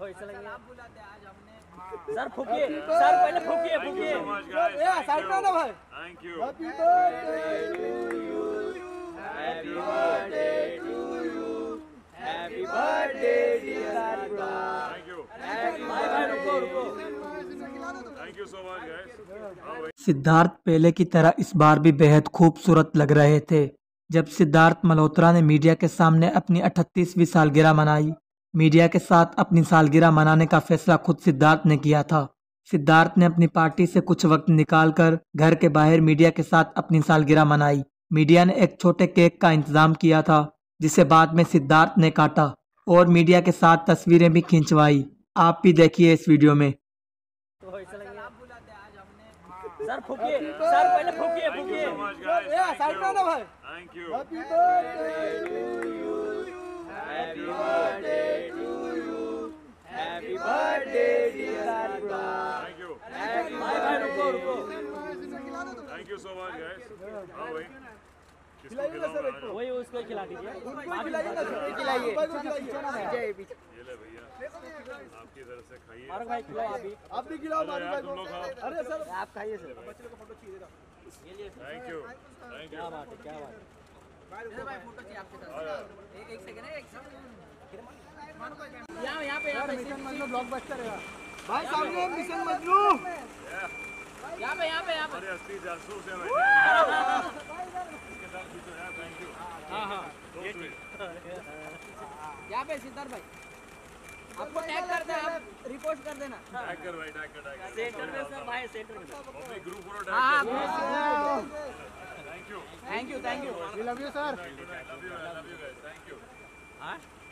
ऐसा लग रहा है बुलाते आज हमने सर फूकिए सर पहले फूकिए फूकिए ए साइड में ना भाई thank you happy birthday to you happy birthday to you happy birthday dear brother thank you भाई रुको रुको thank you so much guys. Siddharth पहले की तरह इस बार भी बेहद खूबसूरत लग रहे थे। जब सिद्धार्थ मल्होत्रा ने मीडिया के सामने अपनी 38वीं सालगिरह मनाई। मीडिया के साथ अपनी सालगिरह मनाने का फैसला खुद सिद्धार्थ ने किया था। सिद्धार्थ ने अपनी पार्टी से कुछ वक्त निकालकर घर के बाहर मीडिया के साथ अपनी सालगिरह मनाई। मीडिया ने एक छोटे केक का इंतजाम किया था, जिसे बाद में सिद्धार्थ ने काटा और मीडिया के साथ तस्वीरें भी खिंचवाई। आप भी देखिए इस वीडियो में। तो ऐसा लग रहा है बुलाते आज हमने सर फूकिए सर पहले फूकिए थैंक यू फूकिए सो मच गाइस। ए साइड में ना भाई thank you happy birthday to you happy birthday to you happy birthday dear brother thank you भाई रुको रुको thank you so much guys. हाँ भाई किसको खिलाइए ना सर एक खिलाऊं? वही उसको खिला दीजिए उनको खिलाइए ना सर खिलाइए। को खिलाइए ये ले भैया आपकी तरफ से खाइए। और भाई खिलाओ अभी आप भी खिलाओ अरे मारू यार भाई तुम लोग खाओ। को अरे सर आप खाइए सर थैंक यू थैंक क्या यू बात है क्या बात है भाई फोटो चाहिए आपके साथ एक सेकंड है एक सेकंड यहाँ पे मिशन मजनू ब्लॉकबस्टर है भाई सामने मिशन मजनू यहाँ पे हमारे असली जासूस है भाई इसके साथ भी तो यार थैंक यू। हाँ ये ठीक यहाँ पे सिद्धार्थ भाई आपको टैग कर दे आप रिपोस्ट कर देना टैग कर भाई टैग कर सेंटर में सब भाई सेंटर में अपने ग्रुप फोटो हाँ टैग कर। Thank you thank you we love you sir love you guys thank you. हाँ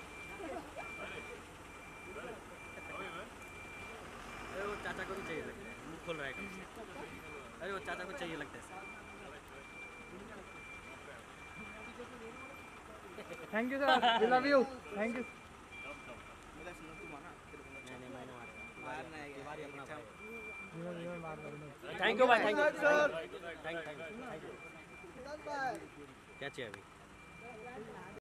अरे वो चाचा को भी चाहिए लगता है मुंह खोल रहा है अरे वो चाचा को चाहिए लगता है thank you sir we love you thank you thank you भाई थैंक यू क्या चाहिए अभी